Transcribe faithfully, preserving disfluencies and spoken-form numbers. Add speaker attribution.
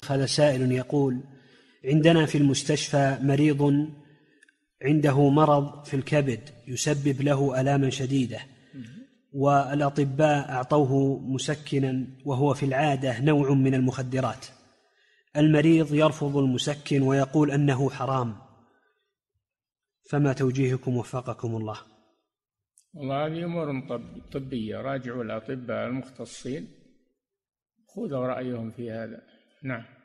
Speaker 1: الشيخ، هذا سائل يقول: عندنا في المستشفى مريض عنده مرض في الكبد يسبب له آلاما شديدة، والأطباء أعطوه مسكنا وهو في العادة نوع من المخدرات. المريض يرفض المسكن ويقول أنه حرام، فما توجيهكم وفقكم الله؟
Speaker 2: والله هذه أمور طبية، راجعوا الأطباء المختصين خذوا رأيهم في هذا. نعم.